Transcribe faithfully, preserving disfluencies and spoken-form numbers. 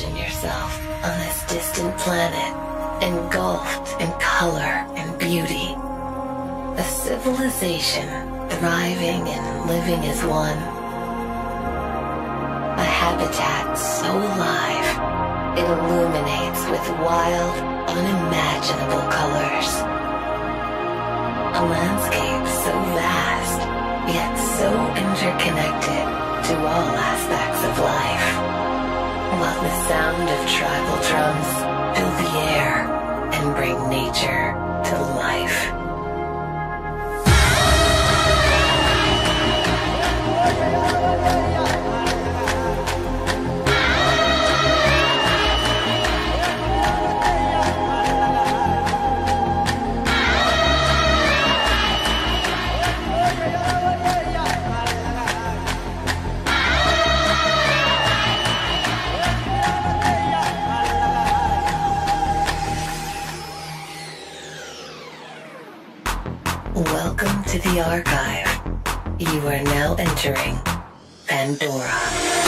Imagine yourself on this distant planet, engulfed in color and beauty. A civilization thriving and living as one. A habitat so alive, it illuminates with wild, unimaginable colors. A landscape so vast, yet so interconnected to all aspects of life. While the sound of tribal drums fill the air and bring nature to life. Welcome to the archive. You are now entering Pandora.